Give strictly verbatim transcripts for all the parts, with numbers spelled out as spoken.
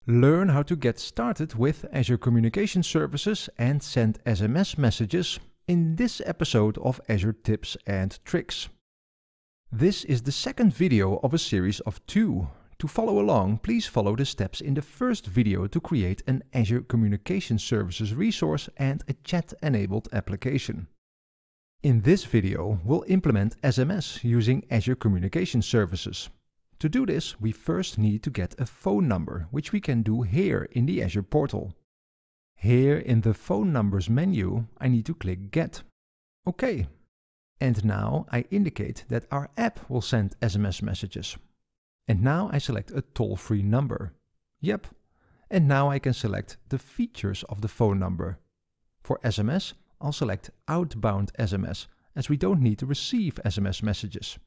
Learn how to get started with Azure Communication Services and send S M S messages in this episode of Azure Tips and Tricks. This is the second video of a series of two. To follow along, please follow the steps in the first video to create an Azure Communication Services resource and a chat-enabled application. In this video, we'll implement S M S using Azure Communication Services. To do this, we first need to get a phone number, which we can do here in the Azure portal. Here in the Phone Numbers menu, I need to click Get. OK. And now I indicate that our app will send S M S messages. And now I select a toll-free number. Yep. And now I can select the features of the phone number. For S M S, I'll select Outbound S M S, as we don't need to receive S M S messages.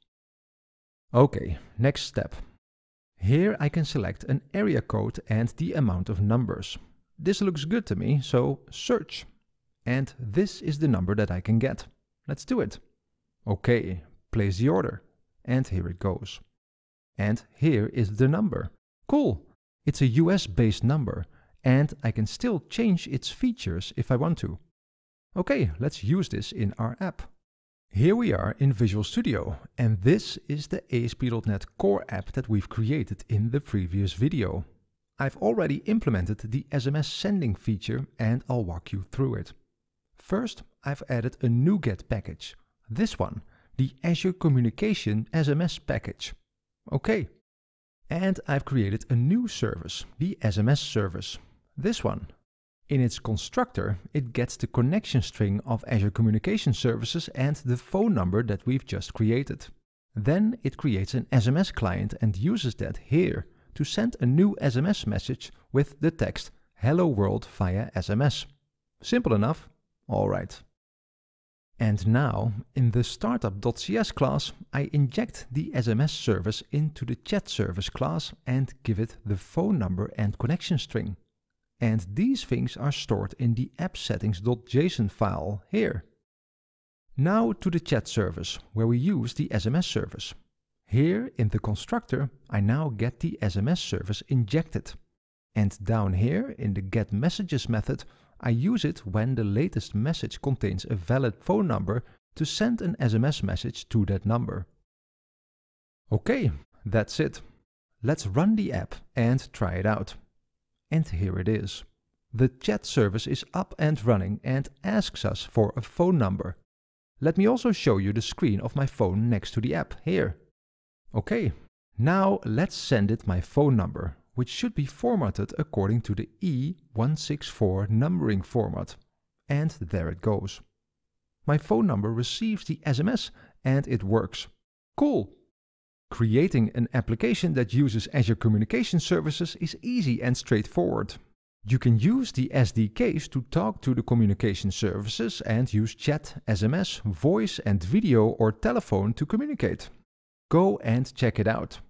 OK, next step. Here I can select an area code and the amount of numbers. This looks good to me, so search. And this is the number that I can get. Let's do it. OK, place the order. And here it goes. And here is the number. Cool! It's a U S-based number, and I can still change its features if I want to. OK, let's use this in our app. Here we are in Visual Studio, and this is the A S P dot net Core app that we've created in the previous video. I've already implemented the S M S sending feature, and I'll walk you through it. First, I've added a NuGet package. This one, the Azure Communication S M S package. OK. And I've created a new service, the S M S service. This one. In its constructor, it gets the connection string of Azure Communication Services and the phone number that we've just created. Then it creates an S M S client and uses that here to send a new S M S message with the text Hello World via S M S. Simple enough? All right. And now, in the startup dot C S class, I inject the S M S service into the chat service class and give it the phone number and connection string. And these things are stored in the app settings dot J S O N file here. Now to the chat service, where we use the S M S service. Here in the constructor, I now get the S M S service injected. And down here in the get messages method, I use it when the latest message contains a valid phone number to send an S M S message to that number. OK, that's it. Let's run the app and try it out. And here it is. The chat service is up and running and asks us for a phone number. Let me also show you the screen of my phone next to the app here. OK, now let's send it my phone number, which should be formatted according to the E one six four numbering format. And there it goes. My phone number receives the S M S and it works. Cool! Creating an application that uses Azure Communication Services is easy and straightforward. You can use the S D Ks to talk to the communication services and use chat, S M S, voice and video or telephone to communicate. Go and check it out.